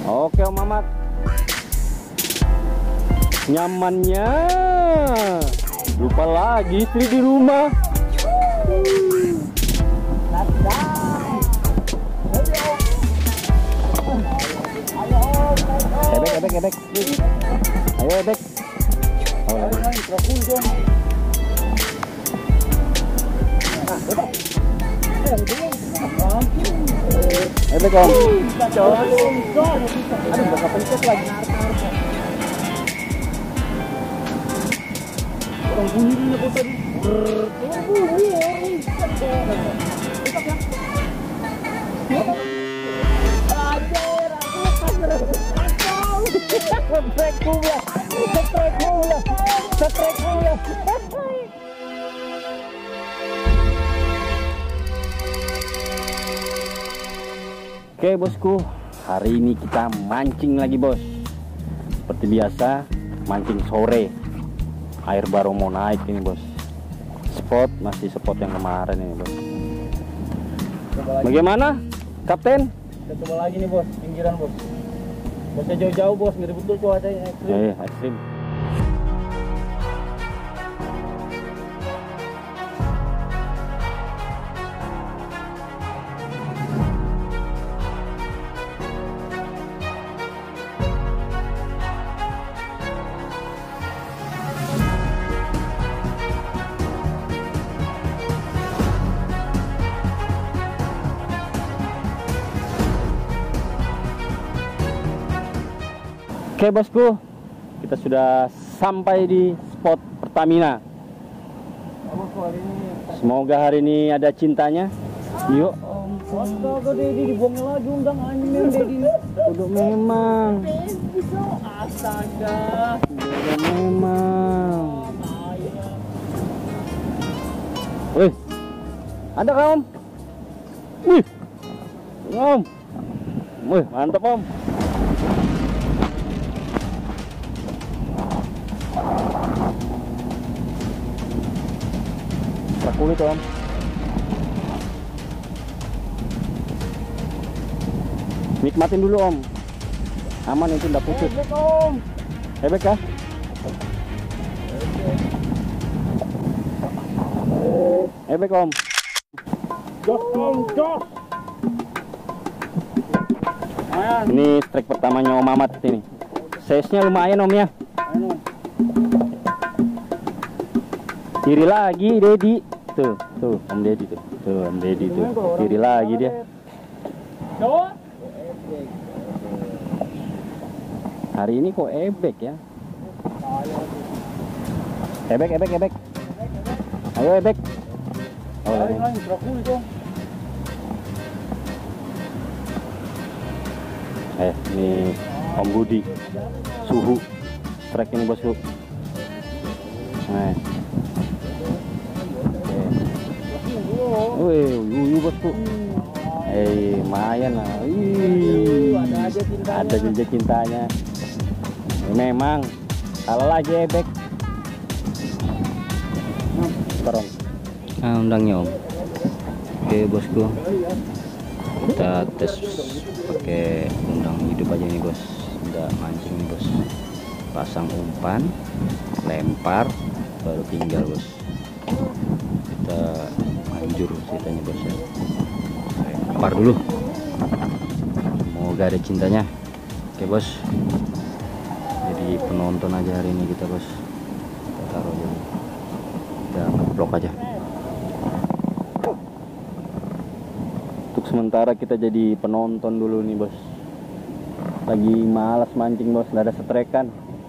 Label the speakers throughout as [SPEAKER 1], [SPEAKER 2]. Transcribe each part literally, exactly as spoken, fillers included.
[SPEAKER 1] Oke Om Mamat. Nyamannya. Lupa lagi istri di rumah. Ebek, ebek, ebek. Ayo ebek. Oh, ebek Om. Aduh, bakal pencet lagi. Orang bunyinya kok tadi. Setrek pula, setrek pula, setrek pula. Oke bosku, hari ini kita mancing lagi bos. Seperti biasa, mancing sore. Air baru mau naik ini bos. Spot masih spot yang kemarin ini bos. Bagaimana, Kapten?
[SPEAKER 2] Kita coba lagi nih bos, pinggiran bos. Bosnya jauh-jauh bos, ngeri betul cuacanya ekstrim.
[SPEAKER 1] Eh, ekstrim. Oke bosku, kita sudah sampai di spot Pertamina. Semoga hari ini ada cintanya. Yuk.
[SPEAKER 2] Astaga Dedi, dibuangnya lagi undang anjing Dedi.
[SPEAKER 1] Udah memang.
[SPEAKER 2] Astaga.
[SPEAKER 1] Udah memang. Wih, ada kah Om? Wih, Om. Wih, mantap Om. Kulit Om. Nikmatin dulu Om. Aman itu nggak putus.
[SPEAKER 2] Ebek Om.
[SPEAKER 1] Ebek kah? Ebek Om.
[SPEAKER 2] Jos Om, jos.
[SPEAKER 1] Ini strike pertamanya Om Mamat ini. Size-nya lumayan Om ya. Kiri lagi Dedi. Tuh, tuh Om Dedi tuh. Tuh Om Dedi tuh. Kiri lagi dia. Hari ini kok ebek ya? Ebek, ebek, ebek. Ayo ebek. Oh, eh, ini Om Budi. Suhu strike ini bosku. Nah. Wih, yuyu bosku. Eh, lumayan lah. Wih, ada aja cintanya. Memang kalau lagi ebek. Terong. Ah, undangnya Om. Oke bosku. Kita tes pakai undang hidup aja nih bos. Udah mancing nih bos. Pasang umpan, lempar, baru tinggal bos. Kita manjur ceritanya bos ya. Lempar dulu. Semoga ada cintanya. Oke bos. Jadi penonton aja hari ini kita bos. Kita taruh aja. Kita blok aja. Untuk sementara kita jadi penonton dulu nih bos. Lagi malas mancing bos, nggak ada setrekan.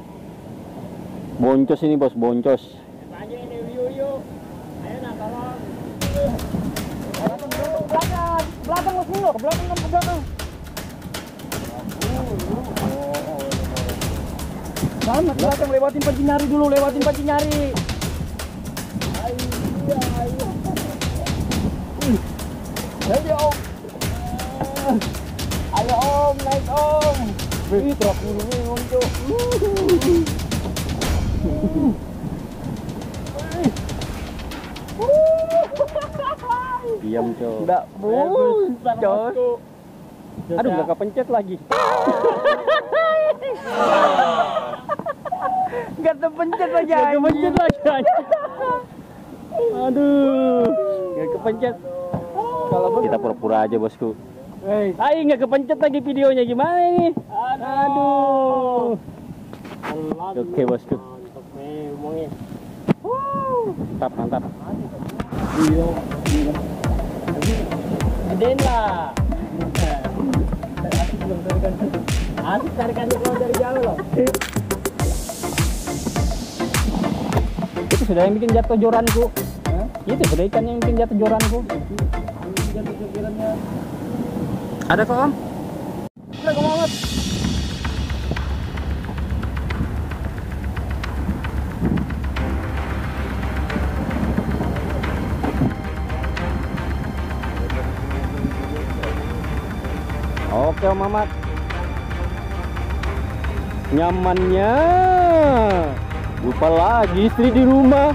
[SPEAKER 1] Boncos ini bos, boncos.
[SPEAKER 2] Belakang bos dulu, ke belakang ke belakang. Selamat belakang, lewatin pancing nyari dulu, lewatin pancing nyari. Ayo Om. Ayo Om, naik Om. Ih, truk dulu nih Om tuh.
[SPEAKER 1] Diam coy.
[SPEAKER 2] Enggak bus, coy.
[SPEAKER 1] Aduh, gak kepencet lagi.
[SPEAKER 2] Gak terpencet lagi.
[SPEAKER 1] Gak kepencet lagi. Aduh, gak kepencet. Kalau kita pura-pura aja bosku.
[SPEAKER 2] Hei,
[SPEAKER 1] Ayo nggak kepencet lagi videonya, gimana ini? Aduh. Oke bosku.
[SPEAKER 2] mantap memang ya.
[SPEAKER 1] Mantap, mantap.
[SPEAKER 2] Iya. Gedein lah. Asik belum tarikan. Asik tarikan kalau dari jauh loh.
[SPEAKER 1] Itu sudah yang bikin jatuh joranku.
[SPEAKER 2] Hah?
[SPEAKER 1] Itu sudah ikan yang bikin jatuh joranku.
[SPEAKER 2] Jatuh jokirannya.
[SPEAKER 1] Ada kok om?
[SPEAKER 2] Udah kau banget.
[SPEAKER 1] Oke om Mamat. Nyamannya. Lupa lagi istri di rumah.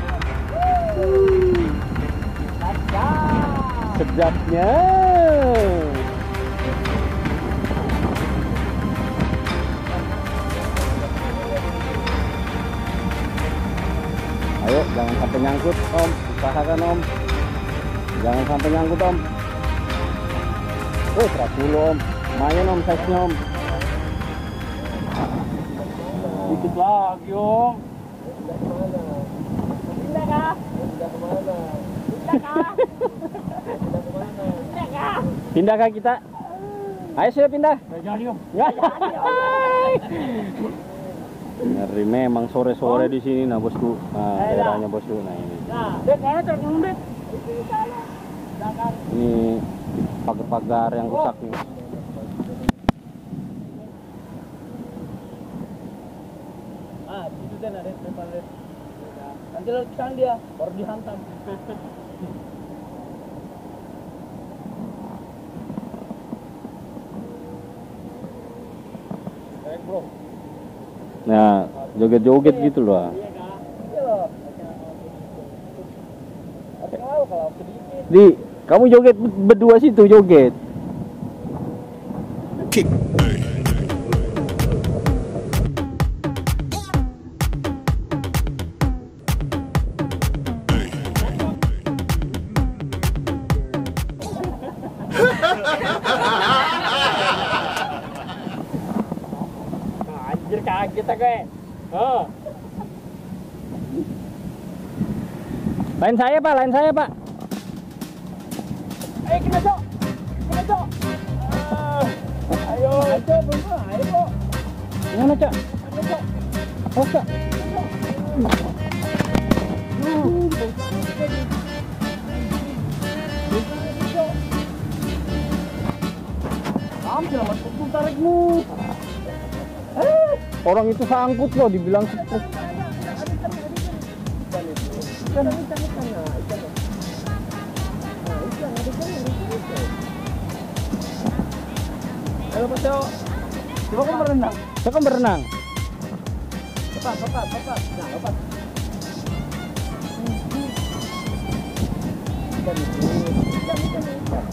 [SPEAKER 1] Sedapnya. Ayo, jangan sampai nyangkut om, usahakan om. Jangan sampai nyangkut om. Oh, seratus om, lumayan om size-nya om.
[SPEAKER 2] Dikit lagi om. Pindah kah? Pindah kemana? Pindah kah? Pindah kah?
[SPEAKER 1] Pindah kah kita? Ayo sudah pindah.
[SPEAKER 2] Gak jadi om.
[SPEAKER 1] Ya. Ngeri memang sore-sore di sini nah bosku. Nah, daerahnya bosku. Nah ini.
[SPEAKER 2] Nah, dek mana terkulung dek?
[SPEAKER 1] Ini pagar-pagar yang rusak nih.
[SPEAKER 2] Ah, itu kan ada depan dek. Nanti lo kesana dia, baru dihantam. Baik bro.
[SPEAKER 1] Nah, joget-joget gitu loh.
[SPEAKER 2] Iya kak. Iya loh. Harus kalau kalau sedikit.
[SPEAKER 1] Di, kamu joget berdua situ joget.
[SPEAKER 3] Kick.
[SPEAKER 2] Anjir kaget aku ya. Oh.
[SPEAKER 1] Lain saya pak, lain saya pak.
[SPEAKER 2] Eh kena cok. Kena cok. Ah. Ayo. Ayo berdua, ayo kok.
[SPEAKER 1] Gimana cak?
[SPEAKER 2] Kena cok.
[SPEAKER 1] Oh cak.
[SPEAKER 2] Ambil mas, tuh tarikmu.
[SPEAKER 1] Orang itu sangkut loh, dibilang sempit.
[SPEAKER 2] Ikan, ikan, ikan, ikan, nah, ikan. Nah, ikan, ada ikan, ada ikan. Ayo Pak Teo, coba kamu berenang.
[SPEAKER 1] Saya kan berenang.
[SPEAKER 2] Lepas, lepas, lepas. Nah, lepas. Ikan, ikan, ikan, ikan.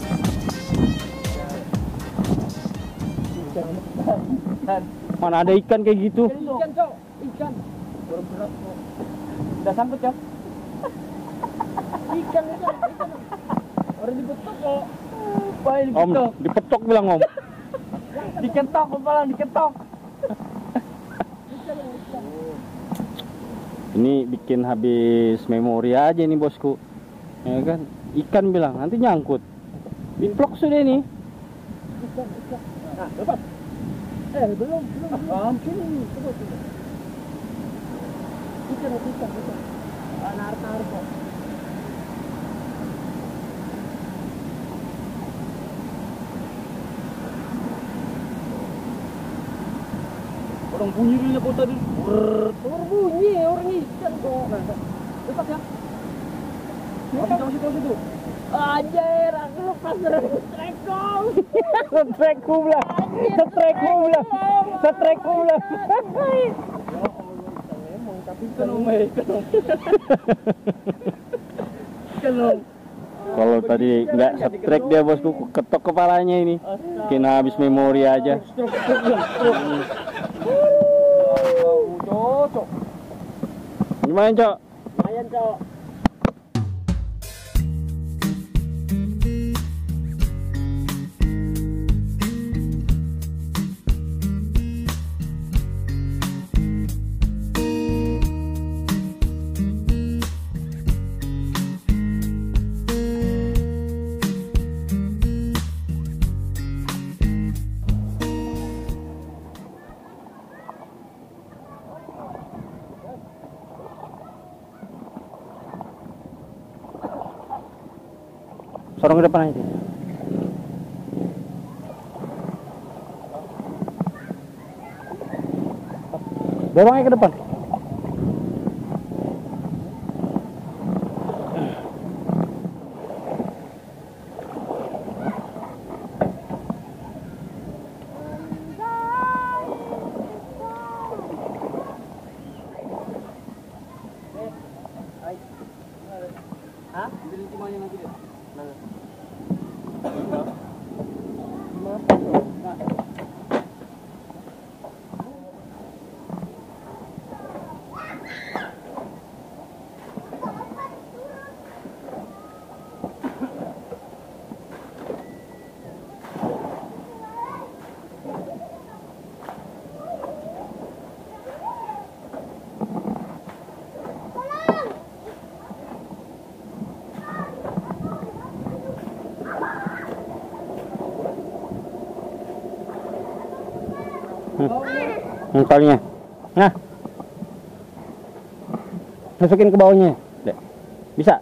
[SPEAKER 2] Ikan, ikan.
[SPEAKER 1] Mana ada ikan kayak gitu?
[SPEAKER 2] Ikan, Cok. Ikan. Baru berat kok. Udah sangkut, Cok. Ikan, ikan, ikan. Orang dibetok kok. Wah, ini
[SPEAKER 1] Om,
[SPEAKER 2] dibetok.
[SPEAKER 1] dipetok bilang om.
[SPEAKER 2] Diketok kepala, diketok.
[SPEAKER 1] Ini bikin habis memori aja nih bosku. Ya kan? Ikan bilang, nanti nyangkut. Pinplok sudah nih.
[SPEAKER 2] Ikan, ikan. Nah, lepas. Eh, belum, belum, belum. Sini, coba, coba. Ikan, ikan, ikan. Ah, narik-narik kok. Orang bunyi dulu kok tadi. Orang bunyi, orang ikan kok. Nah, lepas ya. Masih tahu situ situ. Anjir, aku lepas dari trekong.
[SPEAKER 1] Setrekku bilang. Setrekku bilang. Setrekku bilang.
[SPEAKER 2] Tapi ikan om, ikan om. Ikan om.
[SPEAKER 1] Kalau tadi nggak setrek dia bosku, ketok kepalanya ini. Kena habis memori aja.
[SPEAKER 2] Cocok.
[SPEAKER 1] Gimana, Cok?
[SPEAKER 2] Lumayan, Cok.
[SPEAKER 1] Sorong ke depan aja. Dorong aja ke depan.
[SPEAKER 2] Hah? Ambil timahnya nanti deh. Mana?
[SPEAKER 1] Hmm, talinya. Nah. Masukin ke bawahnya. Dek. Bisa?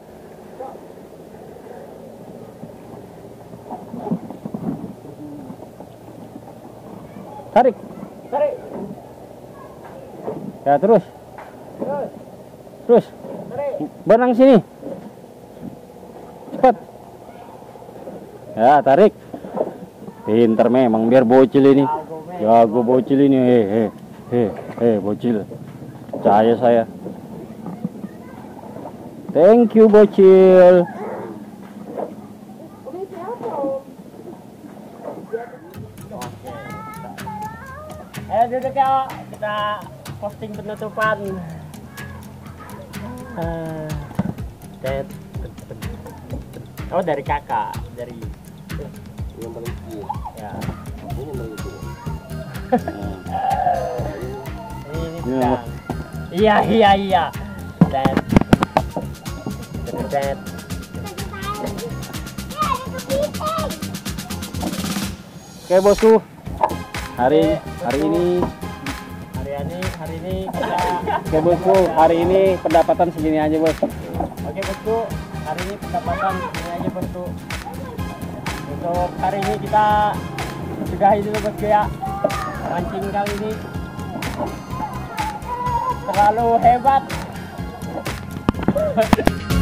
[SPEAKER 1] Tarik.
[SPEAKER 2] Tarik.
[SPEAKER 1] Ya, terus.
[SPEAKER 2] Terus.
[SPEAKER 1] Terus.
[SPEAKER 2] Tarik.
[SPEAKER 1] Benang sini. Cepat. Ya, tarik. Pinter memang, biar bocil ini. Ya, gue bocil ini. Hei, hei, hei, hei, bocil. Percaya saya. Thank you, bocil.
[SPEAKER 2] Ayo duduk ya, kita posting penutupan. Uh, oh, dari kakak, dari
[SPEAKER 3] yang paling kecil.
[SPEAKER 2] ya.
[SPEAKER 3] Ini yang paling kecil.
[SPEAKER 2] Ini sedang. Iya iya iya. Dan dan
[SPEAKER 1] Oke, bosku. Hari hari ini
[SPEAKER 2] hari ini hari ini kita
[SPEAKER 1] Oke, bosku, hari ini pendapatan segini aja, Bos.
[SPEAKER 2] oke bosku, hari ini pendapatan ini aja bosku. Untuk hari ini kita sudahi dulu bosku ya. Mancing kali ini terlalu hebat.